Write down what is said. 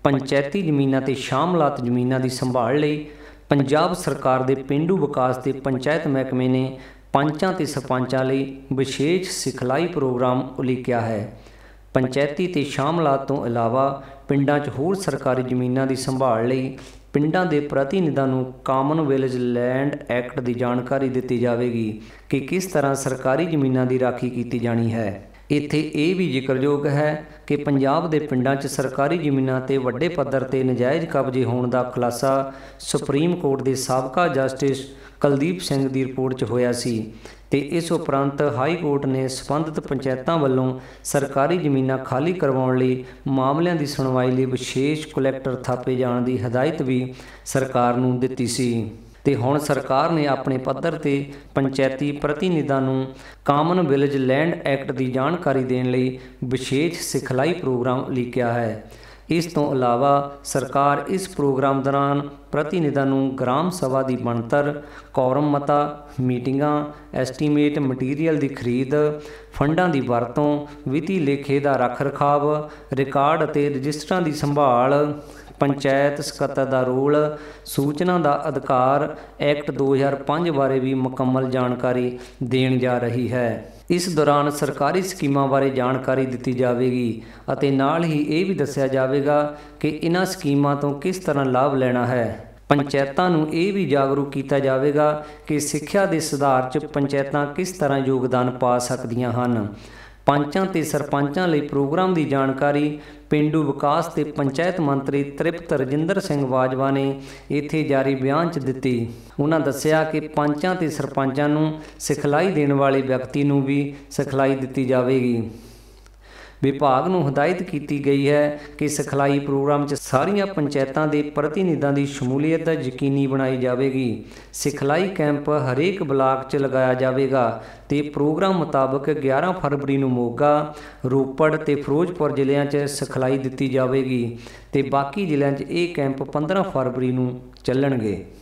ਪੰਚਾਇਤੀ ਜ਼ਮੀਨਾਂ ਤੇ ਸ਼ਾਮਲਾਤ ਜ਼ਮੀਨਾਂ ਦੀ ਸੰਭਾਲ ਲਈ ਪੰਜਾਬ ਸਰਕਾਰ ਦੇ ਪੇਂਡੂ ਵਿਕਾਸ ਤੇ ਪੰਚਾਇਤ ਮਹਿਕਮੇ ਨੇ ਪੰਚਾਂ ਤੇ ਸਰਪੰਚਾਂ ਲਈ ਵਿਸ਼ੇਸ਼ ਸਿਖਲਾਈ ਪ੍ਰੋਗਰਾਮ ਉਲੀਕਿਆ ਹੈ। ਪੰਚਾਇਤੀ ਤੇ ਸ਼ਾਮਲਾਤ ਤੋਂ ਇਲਾਵਾ ਪਿੰਡਾਂ 'ਚ ਹੋਰ ਸਰਕਾਰੀ ਜ਼ਮੀਨਾਂ ਦੀ ਸੰਭਾਲ ਲਈ ਪਿੰਡਾਂ ਦੇ ਪ੍ਰਤੀਨਿਧਾਂ ਨੂੰ ਕਾਮਨਵੈਲਥ ਲੈਂਡ ਐਕਟ ਦੀ ਜਾਣਕਾਰੀ ਦਿੱਤੀ ਜਾਵੇਗੀ ਕਿ ਕਿਸ ਤਰ੍ਹਾਂ ਸਰਕਾਰੀ ਜ਼ਮੀਨਾਂ ਦੀ ਰਾਖੀ ਕੀਤੀ ਜਾਣੀ ਹੈ। ਇੱਥੇ ਇਹ ਵੀ ਜ਼ਿਕਰਯੋਗ ਹੈ ਕਿ ਪੰਜਾਬ ਦੇ ਪਿੰਡਾਂ 'ਚ ਸਰਕਾਰੀ ਜ਼ਮੀਨਾਂ 'ਤੇ ਵੱਡੇ ਪੱਧਰ 'ਤੇ ਨਜਾਇਜ਼ ਕਬਜ਼ੇ ਹੋਣ ਦਾ ਖੁਲਾਸਾ ਸੁਪਰੀਮ ਕੋਰਟ ਦੇ ਸਾਬਕਾ ਜਸਟਿਸ ਕੁਲਦੀਪ ਸਿੰਘ ਦੀ ਰਿਪੋਰਟ 'ਚ ਹੋਇਆ ਸੀ ਤੇ ਇਸ ਉਪਰੰਤ ਹਾਈ ਕੋਰਟ ਨੇ ਸੰਬੰਧਿਤ ਪੰਚਾਇਤਾਂ ਵੱਲੋਂ ਸਰਕਾਰੀ ਜ਼ਮੀਨਾਂ ਖਾਲੀ ਕਰਵਾਉਣ ਲਈ ਮਾਮਲਿਆਂ ਦੀ ਸੁਣਵਾਈ ਲਈ ਵਿਸ਼ੇਸ਼ ਕੁਲੈਕਟਰ ਥਾਪੇ ਜਾਣ ਦੀ ਹਦਾਇਤ ਵੀ ਸਰਕਾਰ ਨੂੰ ਦਿੱਤੀ ਸੀ ਤੇ ਹੁਣ ਸਰਕਾਰ ਨੇ ਆਪਣੇ ਪੱਧਰ ਤੇ ਪੰਚਾਇਤੀ ਪ੍ਰਤੀਨਿਧਾਂ ਨੂੰ ਕਾਮਨਵੈਲਥ ਲੈਂਡ ਐਕਟ ਦੀ ਜਾਣਕਾਰੀ ਦੇਣ ਲਈ ਵਿਸ਼ੇਸ਼ ਸਿਖਲਾਈ ਪ੍ਰੋਗਰਾਮ ਉਲੀਕਿਆ ਹੈ। ਇਸ ਤੋਂ ਇਲਾਵਾ ਸਰਕਾਰ ਇਸ ਪ੍ਰੋਗਰਾਮ ਦੌਰਾਨ ਪ੍ਰਤੀਨਿਧਾਂ ਨੂੰ ਗ੍ਰਾਮ ਸਭਾ ਦੀ ਬਣਤਰ, ਕੌਰਮ ਮਤਾ, ਮੀਟਿੰਗਾਂ, ਐਸਟੀਮੇਟ ਮਟੀਰੀਅਲ ਦੀ ਖਰੀਦ, ਫੰਡਾਂ ਦੀ ਵਰਤੋਂ, ਵਿੱਤੀ ਲੇਖੇ ਦਾ ਰੱਖ ਰਖਾਵ, ਰਿਕਾਰਡ ਅਤੇ ਰਜਿਸਟਰਾਂ ਦੀ ਸੰਭਾਲ, ਪੰਚਾਇਤ ਸਕੱਤਰ ਦਾ ਰੋਲ, ਸੂਚਨਾ ਦਾ ਅਧਿਕਾਰ ਐਕਟ 2005 ਬਾਰੇ ਵੀ ਮੁਕੰਮਲ ਜਾਣਕਾਰੀ ਦੇਣ ਜਾ ਰਹੀ ਹੈ। ਇਸ ਦੌਰਾਨ ਸਰਕਾਰੀ ਸਕੀਮਾਂ ਬਾਰੇ ਜਾਣਕਾਰੀ ਦਿੱਤੀ ਜਾਵੇਗੀ ਅਤੇ ਨਾਲ ਹੀ ਇਹ ਵੀ ਦੱਸਿਆ ਜਾਵੇਗਾ ਕਿ ਇਹਨਾਂ ਸਕੀਮਾਂ ਤੋਂ ਕਿਸ ਤਰ੍ਹਾਂ ਲਾਭ ਲੈਣਾ ਹੈ। ਪੰਚਾਇਤਾਂ ਨੂੰ ਇਹ ਵੀ ਜਾਗਰੂਕ ਕੀਤਾ ਜਾਵੇਗਾ ਕਿ ਸਿੱਖਿਆ ਦੇ ਸੁਧਾਰ 'ਚ ਪੰਚਾਇਤਾਂ ਕਿਸ ਤਰ੍ਹਾਂ ਯੋਗਦਾਨ ਪਾ ਸਕਦੀਆਂ ਹਨ। ਪੰਚਾਂ ਤੇ ਸਰਪੰਚਾਂ ਲਈ ਪ੍ਰੋਗਰਾਮ ਦੀ ਜਾਣਕਾਰੀ ਪੇਂਡੂ ਵਿਕਾਸ ਤੇ ਪੰਚਾਇਤ ਮੰਤਰੀ ਤ੍ਰਿਪਤ ਰਜਿੰਦਰ ਸਿੰਘ ਬਾਜਵਾ ਨੇ ਇੱਥੇ ਜਾਰੀ ਬਿਆਨ 'ਚ ਦਿੱਤੀ। ਉਹਨਾਂ ਦੱਸਿਆ ਕਿ ਪੰਚਾਂ ਤੇ ਸਰਪੰਚਾਂ ਨੂੰ ਸਿਖਲਾਈ ਦੇਣ ਵਾਲੇ ਵਿਅਕਤੀ ਨੂੰ ਵੀ ਸਿਖਲਾਈ ਦਿੱਤੀ ਜਾਵੇਗੀ। ਵਿਭਾਗ ਨੂੰ ਹਦਾਇਤ ਕੀਤੀ ਗਈ ਹੈ ਕਿ ਸਿਖਲਾਈ ਪ੍ਰੋਗਰਾਮ 'ਚ ਸਾਰੀਆਂ ਪੰਚਾਇਤਾਂ ਦੇ ਪ੍ਰਤੀਨਿਧਾਂ ਦੀ ਸ਼ਮੂਲੀਅਤ ਯਕੀਨੀ ਬਣਾਈ ਜਾਵੇਗੀ। ਸਿਖਲਾਈ ਕੈਂਪ ਹਰੇਕ ਬਲਾਕ 'ਚ ਲਗਾਇਆ ਜਾਵੇਗਾ ਤੇ ਪ੍ਰੋਗਰਾਮ ਮੁਤਾਬਕ 11 ਫਰਵਰੀ ਨੂੰ ਮੋਗਾ, ਰੋਪੜ ਤੇ ਫਿਰੋਜ਼ਪੁਰ ਜ਼ਿਲ੍ਹਿਆਂ 'ਚ ਸਿਖਲਾਈ ਦਿੱਤੀ ਜਾਵੇਗੀ ਤੇ ਬਾਕੀ ਜ਼ਿਲ੍ਹਿਆਂ 'ਚ ਇਹ ਕੈਂਪ 15 ਫਰਵਰੀ ਨੂੰ ਚੱਲਣਗੇ।